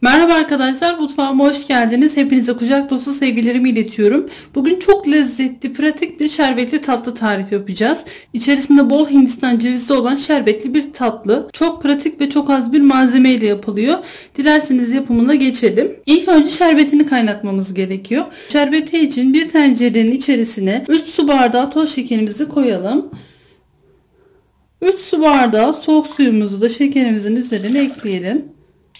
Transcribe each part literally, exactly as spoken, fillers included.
Merhaba arkadaşlar, mutfağıma hoş geldiniz. Hepinize kucak dolusu sevgilerimi iletiyorum. Bugün çok lezzetli, pratik bir şerbetli tatlı tarifi yapacağız. İçerisinde bol Hindistan cevizi olan şerbetli bir tatlı. Çok pratik ve çok az bir malzeme ile yapılıyor. Dilerseniz yapımına geçelim. İlk önce şerbetini kaynatmamız gerekiyor. Şerbeti için bir tencerenin içerisine üç su bardağı toz şekerimizi koyalım. üç su bardağı soğuk suyumuzu da şekerimizin üzerine ekleyelim.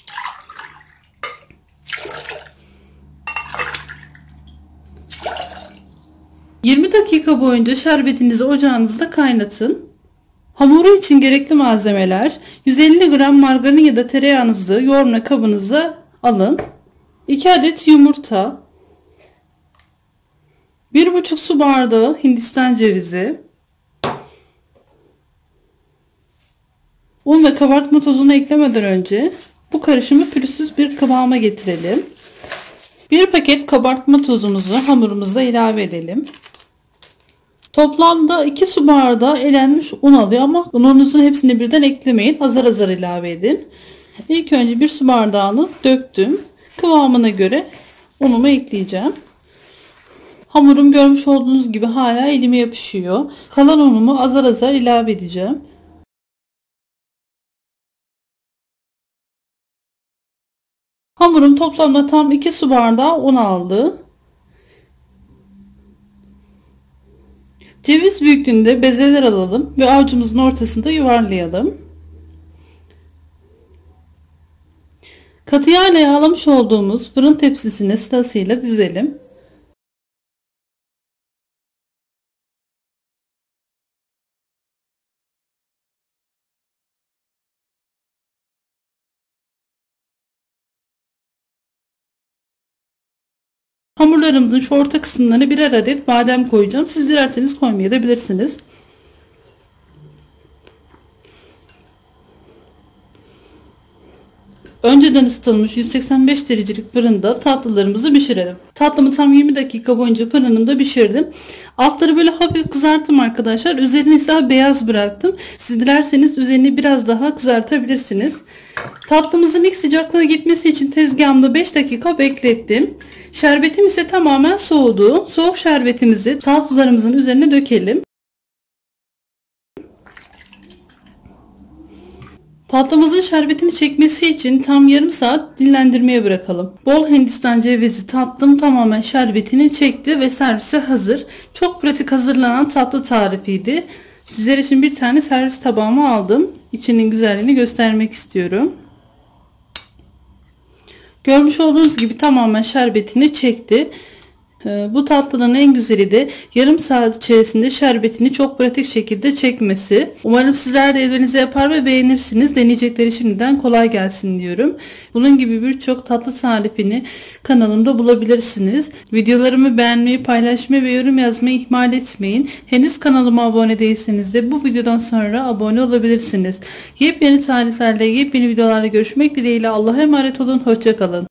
yirmi dakika boyunca şerbetinizi ocağınızda kaynatın. Hamuru için gerekli malzemeler: yüz elli gram margarin ya da tereyağınızı yoğurma kabınıza alın. iki adet yumurta, bir buçuk su bardağı Hindistan cevizi, un ve kabartma tozunu eklemeden önce bu karışımı pürüzsüz bir kıvama getirelim. Bir paket kabartma tozumuzu hamurumuza ilave edelim. Toplamda iki su bardağı elenmiş un alıyor ama ununuzun hepsini birden eklemeyin. Azar azar ilave edin. İlk önce bir su bardağını döktüm. Kıvamına göre unumu ekleyeceğim. Hamurum görmüş olduğunuz gibi hala elime yapışıyor. Kalan unumu azar azar ilave edeceğim. Hamurum toplamda tam iki su bardağı un aldı. Ceviz büyüklüğünde bezeler alalım ve avucumuzun ortasında yuvarlayalım. Katı yağ ile yağlamış olduğumuz fırın tepsisine sırasıyla dizelim. Hamurlarımızın şu orta kısımlarına birer adet badem koyacağım. Siz dilerseniz koymayabilirsiniz. Önceden ısıtılmış yüz seksen beş derecelik fırında tatlılarımızı pişirelim. Tatlımı tam yirmi dakika boyunca fırınımda pişirdim. Altları böyle hafif kızarttım arkadaşlar. Üzerini ise beyaz bıraktım. Siz dilerseniz üzerini biraz daha kızartabilirsiniz. Tatlımızın ilk sıcaklığı gitmesi için tezgahımda beş dakika beklettim. Şerbetim ise tamamen soğudu. Soğuk şerbetimizi tatlılarımızın üzerine dökelim. Tatlımızın şerbetini çekmesi için tam yarım saat dinlendirmeye bırakalım. Bol Hindistan cevizi tatlım tamamen şerbetini çekti ve servise hazır. Çok pratik hazırlanan tatlı tarifiydi. Sizler için bir tane servis tabağıma aldım. İçinin güzelliğini göstermek istiyorum. Görmüş olduğunuz gibi tamamen şerbetini çekti. Bu tatlının en güzeli de yarım saat içerisinde şerbetini çok pratik şekilde çekmesi. Umarım sizler de evlerinize yapar ve beğenirsiniz. Deneyecekleri şimdiden kolay gelsin diyorum. Bunun gibi birçok tatlı tarifini kanalımda bulabilirsiniz. Videolarımı beğenmeyi, paylaşmayı ve yorum yazmayı ihmal etmeyin. Henüz kanalıma abone değilseniz de bu videodan sonra abone olabilirsiniz. Yepyeni tariflerle, yepyeni videolarla görüşmek dileğiyle. Allah'a emanet olun. Hoşça kalın.